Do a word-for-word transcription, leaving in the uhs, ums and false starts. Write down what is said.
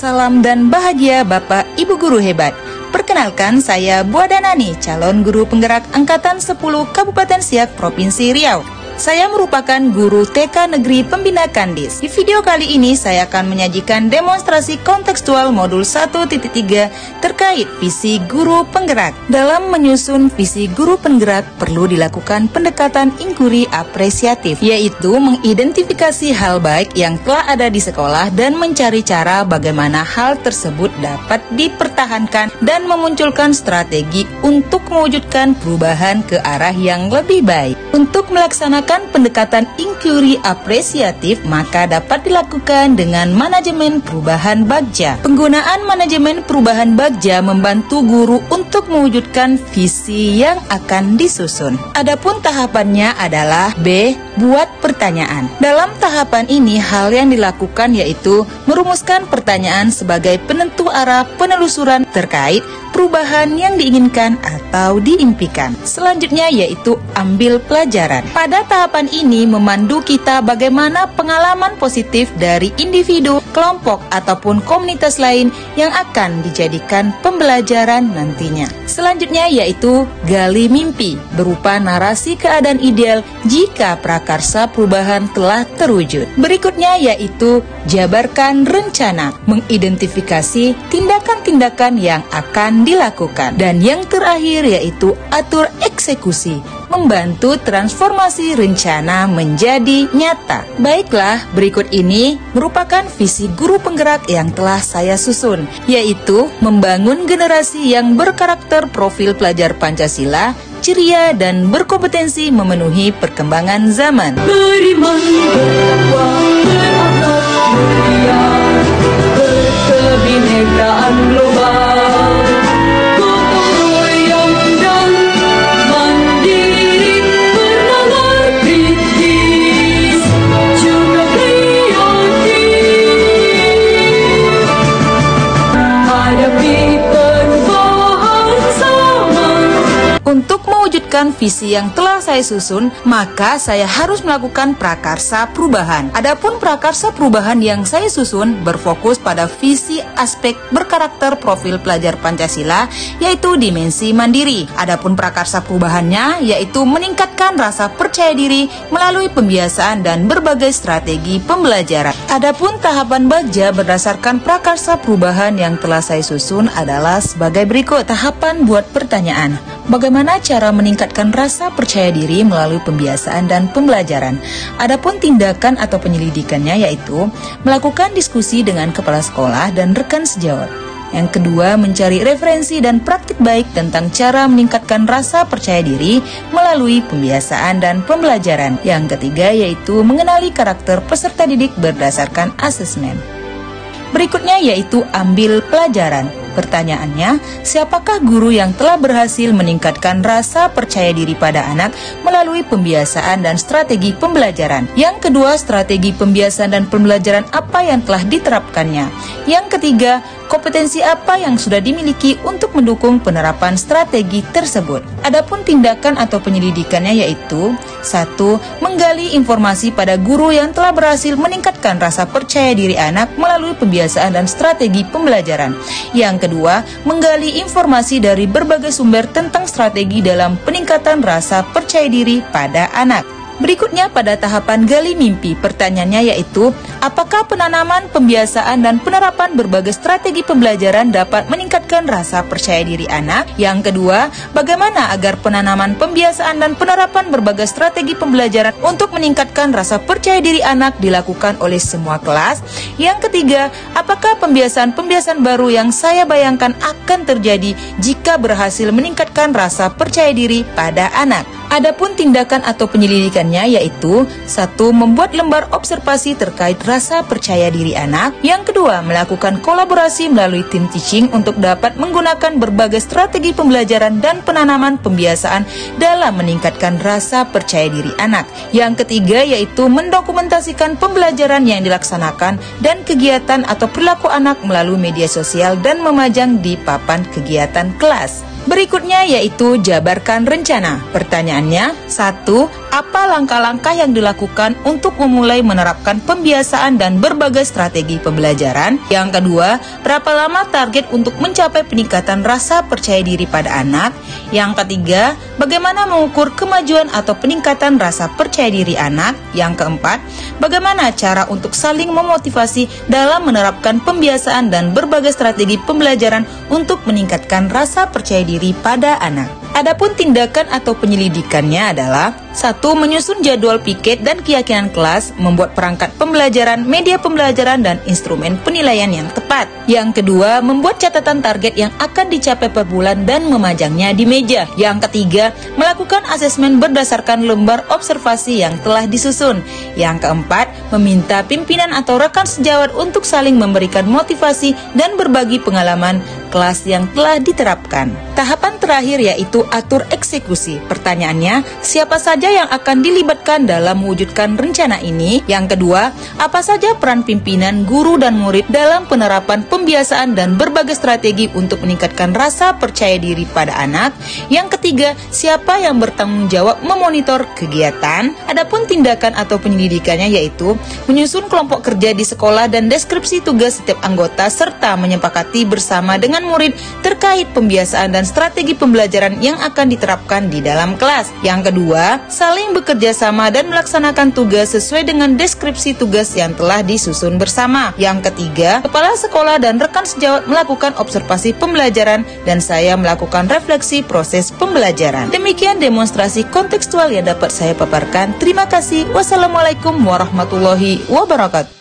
salam dan bahagia Bapak Ibu Guru hebat. Perkenalkan, saya Bu Adanani, calon guru penggerak Angkatan sepuluh Kabupaten Siak, Provinsi Riau. Saya merupakan guru T K Negeri Pembina Kandis. Di video kali ini saya akan menyajikan demonstrasi kontekstual modul satu titik tiga terkait visi guru penggerak. Dalam menyusun visi guru penggerak perlu dilakukan pendekatan inquiry apresiatif, yaitu mengidentifikasi hal baik yang telah ada di sekolah dan mencari cara bagaimana hal tersebut dapat dipertahankan dan memunculkan strategi untuk mewujudkan perubahan ke arah yang lebih baik. Untuk melaksanakan pendekatan inquiry apresiatif, maka dapat dilakukan dengan manajemen perubahan bagja. Penggunaan manajemen perubahan bagja membantu guru untuk mewujudkan visi yang akan disusun. Adapun tahapannya adalah B. Buat pertanyaan. Dalam tahapan ini, hal yang dilakukan yaitu merumuskan pertanyaan sebagai penentu arah penelusuran terkait perubahan yang diinginkan atau diimpikan. Selanjutnya yaitu ambil pelajaran. Pada tahapan ini memandu kita bagaimana pengalaman positif dari individu, kelompok, ataupun komunitas lain yang akan dijadikan pembelajaran nantinya. Selanjutnya yaitu gali mimpi, berupa narasi keadaan ideal jika prakarsa perubahan telah terwujud. Berikutnya yaitu jabarkan rencana, mengidentifikasi tindakan-tindakan yang akan dilakukan. Dan yang terakhir yaitu atur eksekusi, membantu transformasi rencana menjadi nyata. Baiklah, berikut ini merupakan visi guru penggerak yang telah saya susun, yaitu membangun generasi yang berkarakter profil pelajar Pancasila, ceria dan berkompetensi memenuhi perkembangan zaman. Beriman, bertakwa, berakhlak mulia, berkebinekaan global. Untuk mewujudkan visi yang telah saya susun, maka saya harus melakukan prakarsa perubahan. Adapun prakarsa perubahan yang saya susun berfokus pada visi aspek berkarakter profil pelajar Pancasila, yaitu dimensi mandiri. Adapun prakarsa perubahannya yaitu meningkatkan rasa percaya diri melalui pembiasaan dan berbagai strategi pembelajaran. Adapun tahapan bagja berdasarkan prakarsa perubahan yang telah saya susun adalah sebagai berikut. Tahapan buat pertanyaan. Bagaimana cara meningkatkan rasa percaya diri melalui pembiasaan dan pembelajaran? Adapun tindakan atau penyelidikannya yaitu melakukan diskusi dengan kepala sekolah dan rekan sejawat. Yang kedua, mencari referensi dan praktik baik tentang cara meningkatkan rasa percaya diri melalui pembiasaan dan pembelajaran. Yang ketiga yaitu mengenali karakter peserta didik berdasarkan asesmen. Berikutnya yaitu ambil pelajaran. Pertanyaannya, siapakah guru yang telah berhasil meningkatkan rasa percaya diri pada anak melalui pembiasaan dan strategi pembelajaran? Yang kedua, strategi pembiasaan dan pembelajaran apa yang telah diterapkannya? Yang ketiga, kompetensi apa yang sudah dimiliki untuk mendukung penerapan strategi tersebut? Adapun tindakan atau penyelidikannya yaitu satu. Menggali informasi pada guru yang telah berhasil meningkatkan rasa percaya diri anak melalui pembiasaan dan strategi pembelajaran. Yang kedua, menggali informasi dari berbagai sumber tentang strategi dalam peningkatan rasa percaya diri pada anak. Berikutnya pada tahapan gali mimpi, pertanyaannya yaitu apakah penanaman, pembiasaan, dan penerapan berbagai strategi pembelajaran dapat meningkatkan rasa percaya diri anak? Yang kedua, bagaimana agar penanaman, pembiasaan, dan penerapan berbagai strategi pembelajaran untuk meningkatkan rasa percaya diri anak dilakukan oleh semua kelas? Yang ketiga, apakah pembiasaan-pembiasaan baru yang saya bayangkan akan terjadi jika berhasil meningkatkan rasa percaya diri pada anak? Adapun tindakan atau penyelidikannya yaitu satu. Membuat lembar observasi terkait rasa percaya diri anak. Yang kedua, melakukan kolaborasi melalui tim teaching untuk dapat menggunakan berbagai strategi pembelajaran dan penanaman pembiasaan dalam meningkatkan rasa percaya diri anak. Yang ketiga yaitu mendokumentasikan pembelajaran yang dilaksanakan dan kegiatan atau perilaku anak melalui media sosial dan memajang di papan kegiatan kelas. Berikutnya yaitu jabarkan rencana. Pertanyaannya, satu. apa langkah-langkah yang dilakukan untuk memulai menerapkan pembiasaan dan berbagai strategi pembelajaran? Yang kedua, berapa lama target untuk mencapai peningkatan rasa percaya diri pada anak? Yang ketiga, bagaimana mengukur kemajuan atau peningkatan rasa percaya diri anak? Yang keempat, bagaimana cara untuk saling memotivasi dalam menerapkan pembiasaan dan berbagai strategi pembelajaran untuk meningkatkan rasa percaya diri pada anak? Adapun tindakan atau penyelidikannya adalah satu. Menyusun jadwal piket dan keyakinan kelas, membuat perangkat pembelajaran, media pembelajaran, dan instrumen penilaian yang tepat. Yang kedua, membuat catatan target yang akan dicapai per bulan dan memajangnya di meja. Yang ketiga, melakukan asesmen berdasarkan lembar observasi yang telah disusun. Yang keempat, meminta pimpinan atau rekan sejawat untuk saling memberikan motivasi dan berbagi pengalaman kelas yang telah diterapkan. Tahapan terakhir yaitu atur eksekusi. Pertanyaannya, siapa saja yang akan dilibatkan dalam mewujudkan rencana ini? Yang kedua, apa saja peran pimpinan, guru, dan murid dalam penerapan pembiasaan dan berbagai strategi untuk meningkatkan rasa percaya diri pada anak? Yang ketiga, siapa yang bertanggung jawab memonitor kegiatan? Adapun tindakan atau penyelidikannya yaitu menyusun kelompok kerja di sekolah dan deskripsi tugas setiap anggota serta menyepakati bersama dengan murid terkait pembiasaan dan strategi pembelajaran yang akan diterapkan di dalam kelas. Yang kedua, saling bekerja sama dan melaksanakan tugas sesuai dengan deskripsi tugas yang telah disusun bersama. Yang ketiga, kepala sekolah dan rekan sejawat melakukan observasi pembelajaran dan saya melakukan refleksi proses pembelajaran. Demikian demonstrasi kontekstual yang dapat saya paparkan. Terima kasih. Wassalamualaikum warahmatullahi wabarakatuh.